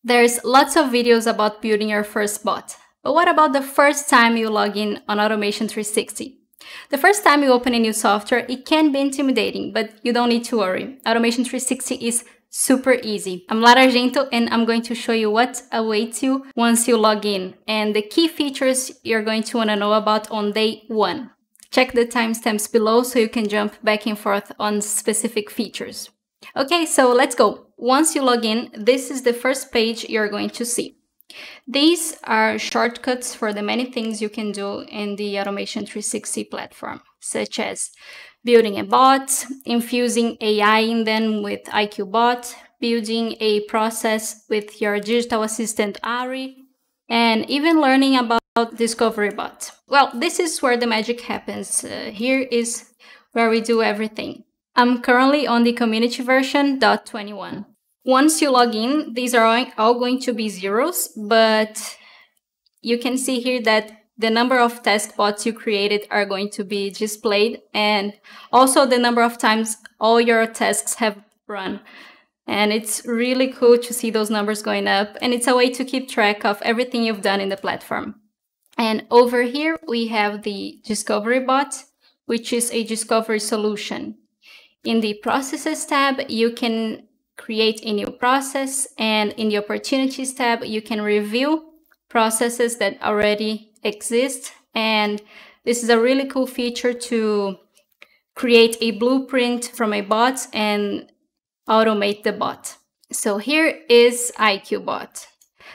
There's lots of videos about building your first bot. But what about the first time you log in on Automation 360? The first time you open a new software, it can be intimidating, but you don't need to worry. Automation 360 is super easy. I'm Lara Argento, and I'm going to show you what awaits you once you log in and the key features you're going to want to know about on day one. Check the timestamps below so you can jump back and forth on specific features. Okay, so let's go. Once you log in, this is the first page you're going to see. These are shortcuts for the many things you can do in the Automation 360 platform, such as building a bot, infusing AI in them with IQBot, building a process with your digital assistant Ari, and even learning about Discovery Bot. Well, this is where the magic happens. Here is where we do everything. I'm currently on the community version .21. Once you log in, these are all going to be zeros, but you can see here that the number of task bots you created are going to be displayed, and also the number of times all your tasks have run. And it's really cool to see those numbers going up, and it's a way to keep track of everything you've done in the platform. And over here, we have the Discovery Bot, which is a discovery solution. In the Processes tab, you can create a new process, and in the Opportunities tab, you can review processes that already exist. And this is a really cool feature to create a blueprint from a bot and automate the bot. So here is IQBot.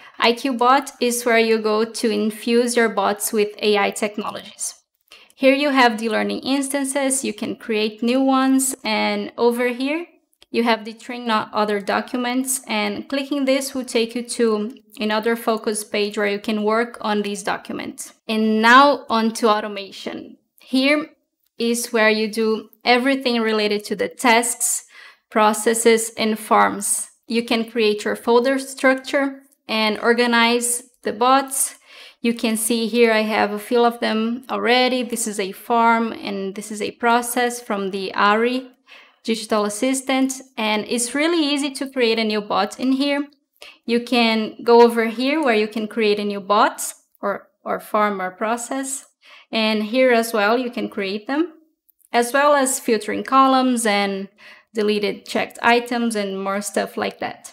IQBot is where you go to infuse your bots with AI technologies. Here you have the learning instances, you can create new ones, and over here you have the train other documents, and clicking this will take you to another focus page where you can work on these documents. And now on to automation. Here is where you do everything related to the tasks, processes, and forms. You can create your folder structure and organize the bots. You can see here I have a few of them already. This is a form and this is a process from the Ari digital assistant, and it's really easy to create a new bot in here. You can go over here where you can create a new bot or form or process, and here as well you can create them, as well as filtering columns and deleted checked items and more stuff like that.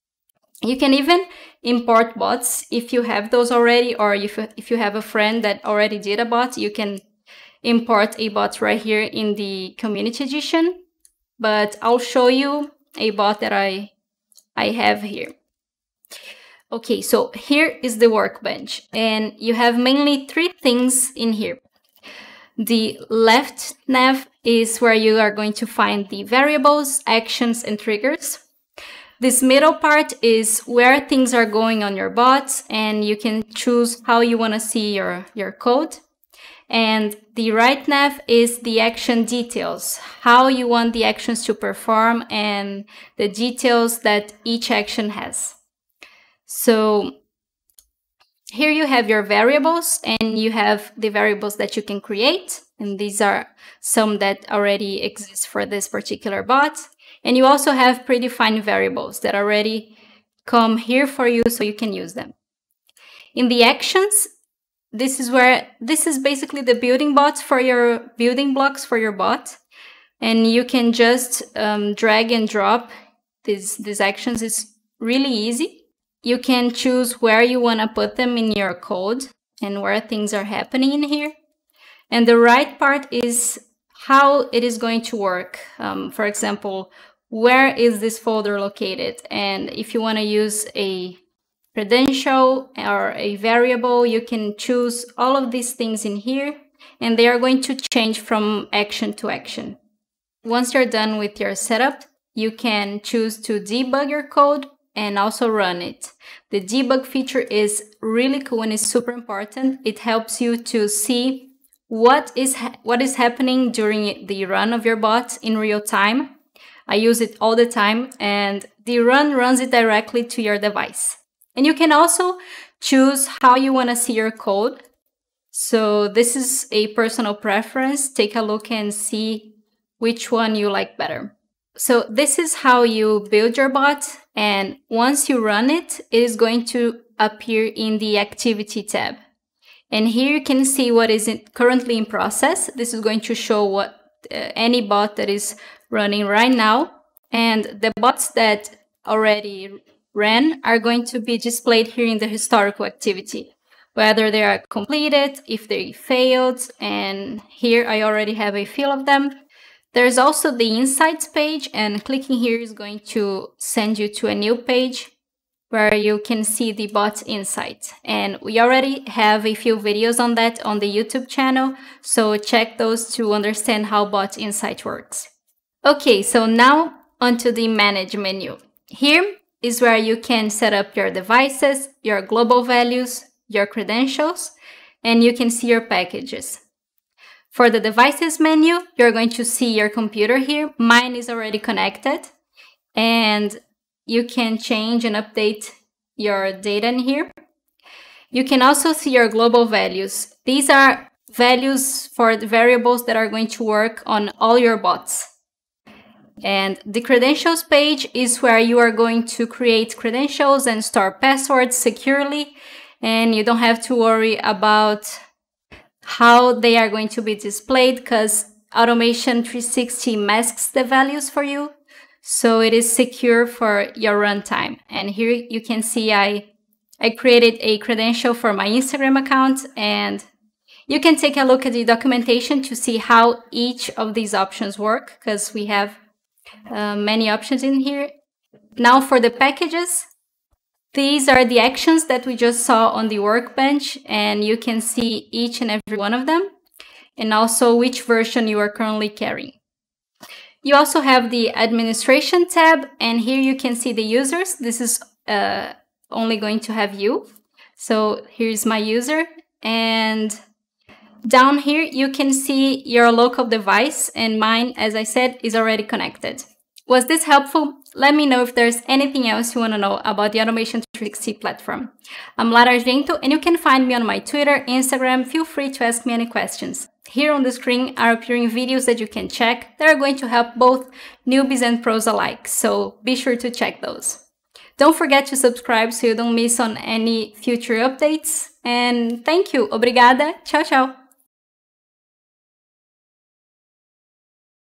You can even import bots if you have those already, or if you have a friend that already did a bot, you can import a bot right here in the community edition. But I'll show you a bot that I have here. Okay, so here is the workbench, and you have mainly three things in here. The left nav is where you are going to find the variables, actions, and triggers. This middle part is where things are going on your bots, and you can choose how you want to see your code. And the right nav is the action details, how you want the actions to perform and the details that each action has. So here you have your variables, and you have the variables that you can create. And these are some that already exist for this particular bot. And you also have predefined variables that already come here for you, so you can use them. In the actions, this is basically the building blocks for your bot, and you can just drag and drop these actions. It's really easy. You can choose where you want to put them in your code and where things are happening in here. And the right part is how it is going to work. For example, where is this folder located? And if you want to use a credential or a variable, you can choose all of these things in here, and they are going to change from action to action. Once you're done with your setup, you can choose to debug your code and also run it. The debug feature is really cool and is super important. It helps you to see what is happening during the run of your bot in real time. I use it all the time, and the run runs it directly to your device. And you can also choose how you want to see your code. So this is a personal preference. Take a look and see which one you like better. So this is how you build your bot, and once you run it, it is going to appear in the Activity tab. And here you can see what is currently in process. This is going to show what any bot that is running right now. And the bots that already ran are going to be displayed here in the historical activity, whether they are completed, if they failed, and here I already have a few of them. There's also the Insights page, and clicking here is going to send you to a new page where you can see the bot insight. And we already have a few videos on that on the YouTube channel, so check those to understand how bot insight works. Okay, so now onto the Manage menu. Here is where you can set up your devices, your global values, your credentials, and you can see your packages. For the Devices menu, you're going to see your computer here. Mine is already connected, and you can change and update your data in here. You can also see your global values. These are values for the variables that are going to work on all your bots. And the Credentials page is where you are going to create credentials and store passwords securely, and you don't have to worry about how they are going to be displayed because Automation 360 masks the values for you. So it is secure for your runtime. And here you can see I created a credential for my Instagram account, and you can take a look at the documentation to see how each of these options work, because we have many options in here. Now for the packages, these are the actions that we just saw on the workbench, and you can see each and every one of them, and also which version you are currently carrying. You also have the Administration tab, and here you can see the users. This is only going to have you. So here's my user, and down here you can see your local device, and mine, as I said, is already connected. Was this helpful? Let me know if there's anything else you want to know about the Automation 360 platform. I'm Lara Argento, and you can find me on my Twitter, Instagram. Feel free to ask me any questions. Here on the screen are appearing videos that you can check that are going to help both newbies and pros alike, so be sure to check those. Don't forget to subscribe so you don't miss on any future updates, and thank you. Obrigada. Tchau, tchau.